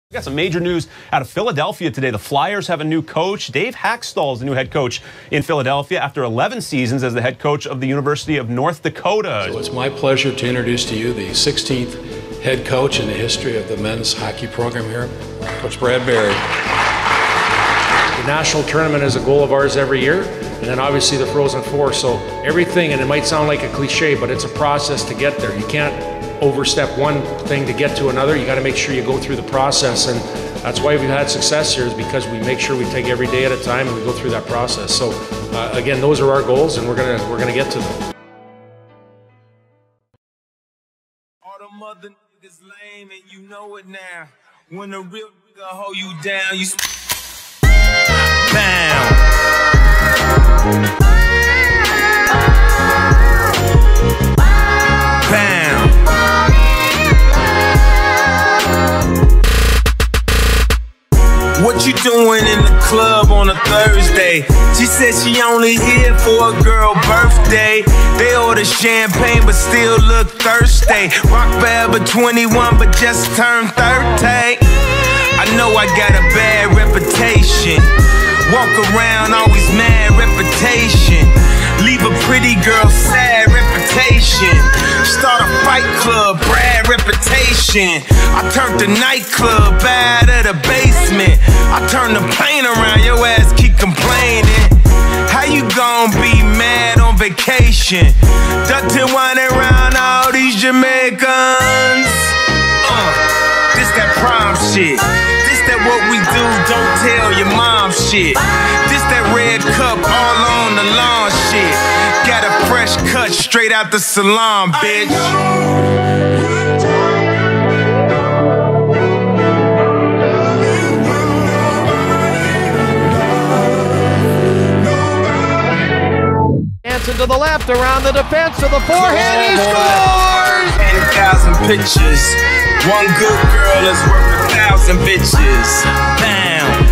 We got some major news out of Philadelphia today. The Flyers have a new coach. Dave Haxtell is the new head coach in Philadelphia after 11 seasons as the head coach of the University of North Dakota. So it's my pleasure to introduce to you the 16th head coach in the history of the men's hockey program here, Coach Brad Berry. The national tournament is a goal of ours every year, and then obviously the Frozen Four. So everything, and it might sound like a cliche, but it's a process to get there. You can't overstep one thing to get to another. You got to make sure you go through the process, and that's why we've had success here, is because we make sure we take every day at a time and we go through that process. So again, those are our goals, and we're gonna get to them. All the mother niggas lame, and you know it now. When a real nigga hold you down, you down. What you doing in the club on a Thursday? She said she only here for a girl birthday. They order champagne but still look thirsty. Rock Forever 21 but just turned 30. I know I got a bad reputation. Walk around always mad reputation. Leave a pretty girl sad reputation. Start a fight club, Brad reputation. I turned the nightclub out of the basement. I turned the plane around, your ass keep complaining. How you gon' be mad on vacation? Ducking winding around all these Jamaicans. This that prom shit. This that what we do, don't tell your mom shit. This that red cup all on the lawn shit. Got a fresh cut straight out the salon, bitch. Dancing to the left, around the defense, to the forehand, he scores! 10,000 pictures. One good girl is worth 1,000 bitches. Bam.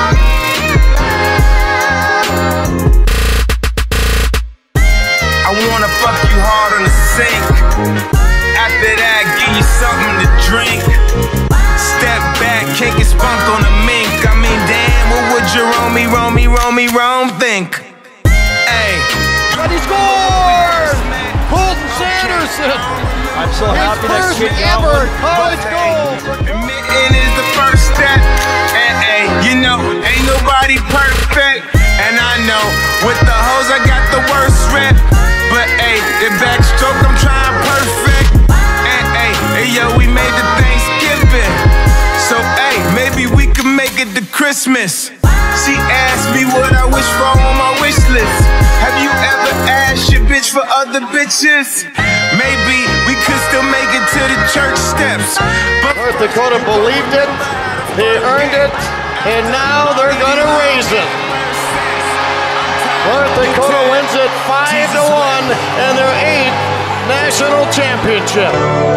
I wanna fuck you hard on the sink. After that, give you something to drink. Step back, can't get spunked on a mink. I mean, damn, what would your Rome think? Hey. And he scores! Colton Sanderson! I'm so happy that his first ever college goal! Admitting is the first step. Hey, you know, ain't nobody perfect. And I know, with the hoes I got the worst rep. But hey, the backstroke I'm trying perfect. And hey, yo, we made the Thanksgiving. So hey, maybe we can make it to Christmas. She asked me what I wish for on my wish list. Have you ever asked your bitch for other bitches? Maybe we could still make it to the church steps. But North Dakota believed it, they earned it, and now they're gonna raise it. North Dakota wins it 5-1 and their 8th national championship.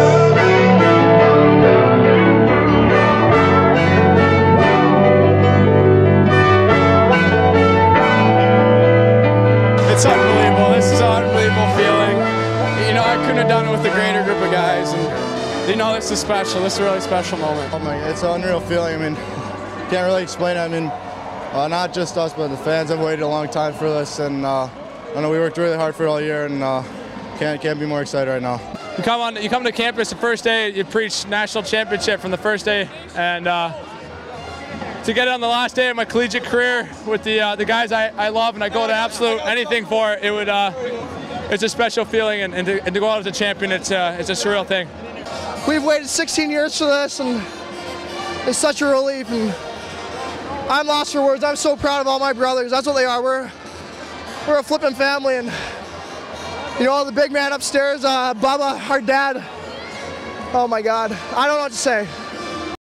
It's unbelievable. This is an unbelievable feeling. You know, I couldn't have done it with a greater group of guys, and you know, this is special. This is a really special moment. Oh my, it's an unreal feeling. I mean, can't really explain it. I mean, not just us, but the fans have waited a long time for this, and I know we worked really hard for it all year, and can't be more excited right now. You come to campus the first day, you preach national championship from the first day, and to get it on the last day of my collegiate career with the guys I love and I go to absolute anything for, it would it's a special feeling, and to go out as a champion, it's a surreal thing. We've waited 16 years for this, and it's such a relief, and I'm lost for words. I'm so proud of all my brothers. That's what they are. We're a flipping family, and you know, the big man upstairs, Bubba, our dad. Oh my God, I don't know what to say.